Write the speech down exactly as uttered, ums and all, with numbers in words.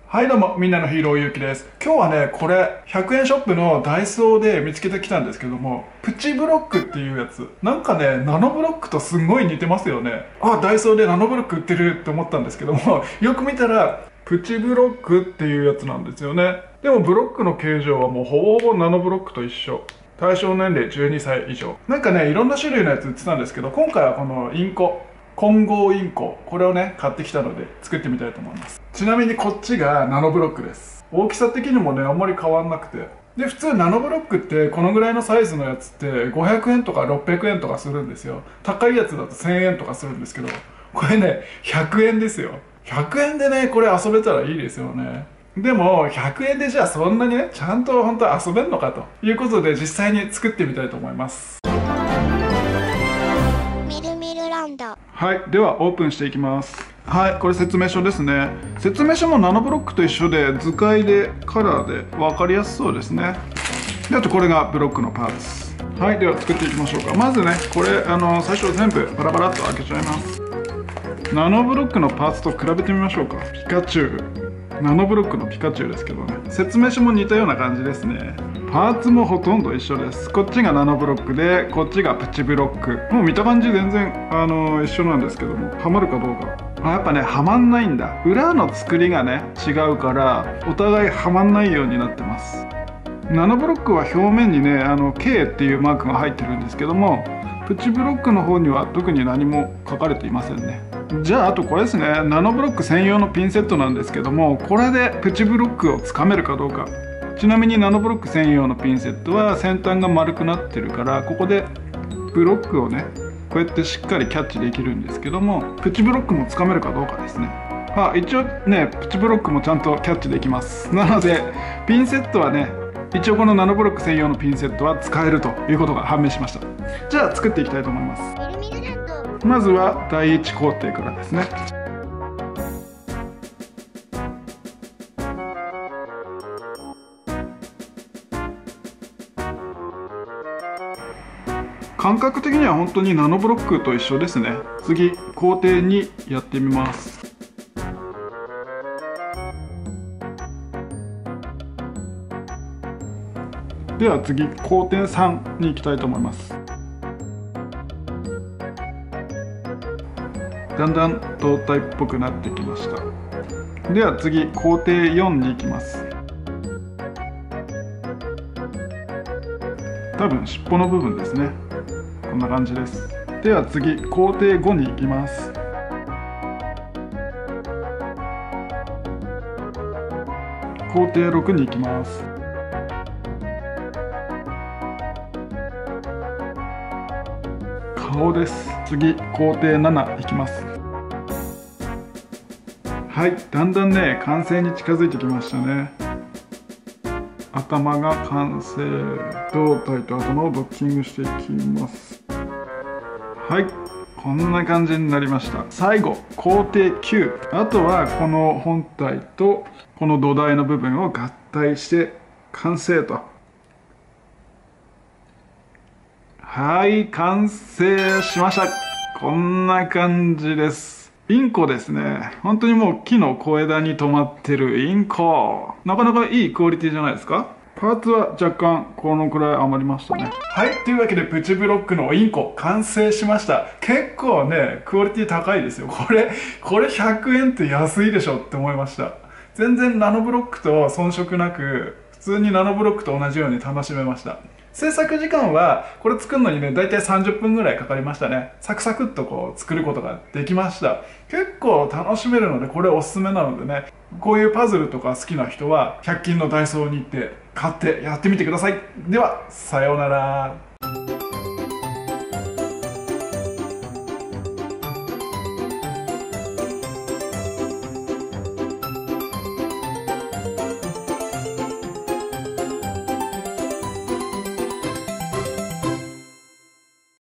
はいどうも、みんなのヒーローゆうきです。今日はね、これ、ひゃくえんショップのダイソーで見つけてきたんですけども、プチブロックっていうやつ。なんかね、ナノブロックとすんごい似てますよね。あ、ダイソーでナノブロック売ってるって思ったんですけども、よく見たら、プチブロックっていうやつなんですよね。でもブロックの形状はもうほぼほぼナノブロックと一緒。対象年齢じゅうにさい以上。なんかね、いろんな種類のやつ売ってたんですけど、今回はこのインコ。混合インコ、これをね買ってきたので作ってみたいと思います。ちなみにこっちがナノブロックです。大きさ的にもねあんまり変わんなくて、で普通ナノブロックってこのぐらいのサイズのやつってごひゃくえんとかろっぴゃくえんとかするんですよ。高いやつだとせんえんとかするんですけど、これねひゃくえんですよ。ひゃくえんでねこれ遊べたらいいですよね。でもひゃくえんでじゃあそんなにねちゃんと本当遊べんのかということで実際に作ってみたいと思います。はい、ではオープンしていきます。はい、これ説明書ですね。説明書もナノブロックと一緒で図解でカラーで分かりやすそうですね。であとこれがブロックのパーツ。はい、では作っていきましょうか。まずねこれあの最初全部バラバラっと開けちゃいます。ナノブロックのパーツと比べてみましょうか。ピカチュウ、ナノブロックのピカチュウですけどね、説明書も似たような感じですね。パーツもほとんど一緒です。こっちがナノブロックでこっちがプチブロック。もう見た感じ全然あの一緒なんですけども、はまるかどうか。あ、やっぱねはまんないんだ。裏の作りがね違うからお互いはまんないようになってます。ナノブロックは表面にねあの K っていうマークが入ってるんですけども、プチブロックの方には特に何も書かれていませんね。じゃああとこれですね、ナノブロック専用のピンセットなんですけども、これでプチブロックをつかめるかどうか。ちなみにナノブロック専用のピンセットは先端が丸くなってるから、ここでブロックをねこうやってしっかりキャッチできるんですけども、プチブロックもつかめるかどうかですね。あ、一応ねプチブロックもちゃんとキャッチできます。なのでピンセットはね一応このナノブロック専用のピンセットは使えるということが判明しました。じゃあ作っていきたいと思います。まずは第一工程からですね。感覚的には本当にナノブロックと一緒ですね。次工程にやってみます。では次工程さんに行きたいと思います。だんだん胴体っぽくなってきました。では次工程よんに行きます。多分尻尾の部分ですね。こんな感じです。では次工程ごに行きます。工程ろくに行きます。顔です。次工程なな行きます。はい、だんだんね完成に近づいてきましたね。頭が完成。胴体と頭をドッキングしていきます。はい、こんな感じになりました。最後工程きゅう。あとはこの本体とこの土台の部分を合体して完成と。はい、完成しました。こんな感じです。インコですね。本当にもう木の小枝に止まってるインコ。なかなかいいクオリティじゃないですか。パーツは若干このくらい余りましたね。はい、というわけでプチブロックのインコ完成しました。結構ねクオリティ高いですよ。これこれひゃくえんって安いでしょって思いました。全然ナノブロックと遜色なく普通にナノブロックと同じように楽しめました。制作時間はこれ作るのにねだいたいさんじゅっぷんぐらいかかりましたね。サクサクっとこう作ることができました。結構楽しめるのでこれおすすめなのでね、こういうパズルとか好きな人はひゃく均のダイソーに行って買ってやってみてください。ではさようなら。